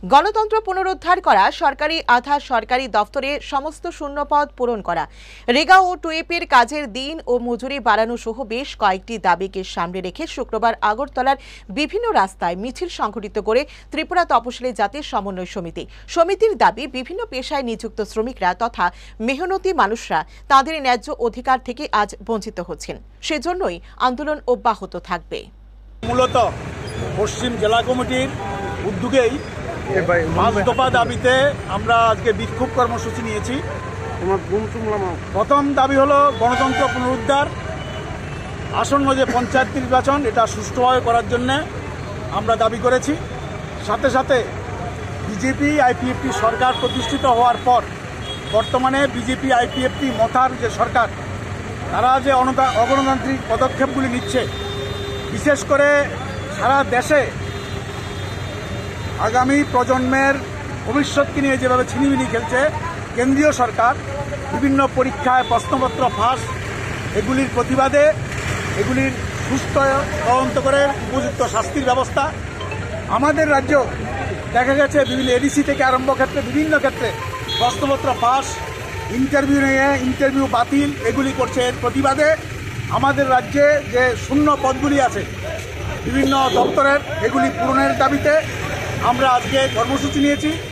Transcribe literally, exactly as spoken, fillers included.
গণতন্ত্র পুনরুদ্ধার করা, সরকারি আধা সরকারি দফতরে সমস্ত শূন্যপদ পূরণ করা, রেগা ও টুয়েপের কাজের দিন ও মজুরি বাড়ানো সহ বেশ কয়েকটি দাবিকে সামনে রেখে শুক্রবার আগরতলার বিভিন্ন রাস্তায় মিছিল সংঘটিত করে ত্রিপুরা তপশিলি জাতির সমন্বয় সমিতি। সমিতির দাবি, বিভিন্ন পেশায় নিযুক্ত শ্রমিকরা তথা মেহনতি মানুষরা তাদের ন্যায্য অধিকার থেকে আজ বঞ্চিত হচ্ছেন। সেজন্যই আন্দোলন অব্যাহত থাকবে। মূলত পশ্চিম জেলা কমিটির উদ্যোগেই পাঁচ দফা দাবিতে আমরা আজকে বিক্ষোভ কর্মসূচি নিয়েছি। প্রথম দাবি হলো গণতন্ত্র পুনরুদ্ধার, আসন্ন যে পঞ্চায়েত নির্বাচন এটা সুষ্ঠুভাবে করার জন্য আমরা দাবি করেছি। সাথে সাথে বিজেপি আইপিএফটি সরকার প্রতিষ্ঠিত হওয়ার পর বর্তমানে বিজেপি আইপিএফটি মথার যে সরকার, তারা যে অগণতান্ত্রিক পদক্ষেপগুলি নিচ্ছে, বিশেষ করে সারা দেশে আগামী প্রজন্মের ভবিষ্যৎকে নিয়ে যেভাবে ছিনিমিনি খেলছে কেন্দ্রীয় সরকার, বিভিন্ন পরীক্ষায় প্রশ্নপত্র ফাঁস, এগুলির প্রতিবাদে এগুলির সুস্থ তদন্ত করে উপযুক্ত শাস্তির ব্যবস্থা। আমাদের রাজ্য দেখা গেছে বিভিন্ন এডিসি থেকে আরম্ভ ক্ষেত্রে বিভিন্ন ক্ষেত্রে প্রশ্নপত্র ফাঁস, ইন্টারভিউ নিয়ে ইন্টারভিউ বাতিল, এগুলি করছে। এর প্রতিবাদে আমাদের রাজ্যে যে শূন্য পদগুলি আছে বিভিন্ন দপ্তরের, এগুলি পূরণের দাবিতে আমরা আজকে কর্মসূচি নিয়েছি।